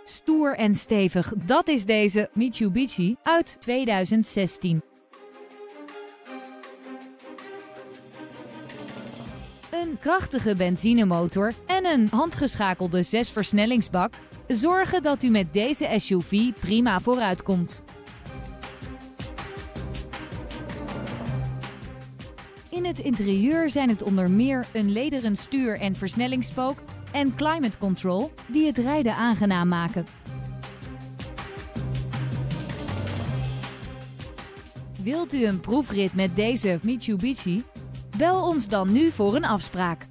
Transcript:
Stoer en stevig, dat is deze Mitsubishi uit 2016. Een krachtige benzinemotor en een handgeschakelde 6-versnellingsbak zorgen dat u met deze SUV prima vooruitkomt. In het interieur zijn het onder meer een lederen stuur- en versnellingspook en climate control die het rijden aangenaam maken. Wilt u een proefrit met deze Mitsubishi? Bel ons dan nu voor een afspraak.